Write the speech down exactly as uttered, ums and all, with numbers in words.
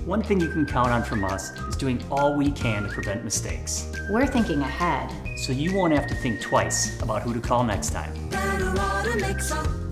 One thing you can count on from us is doing all we can to prevent mistakes. We're thinking ahead, so you won't have to think twice about who to call next time. Better automate some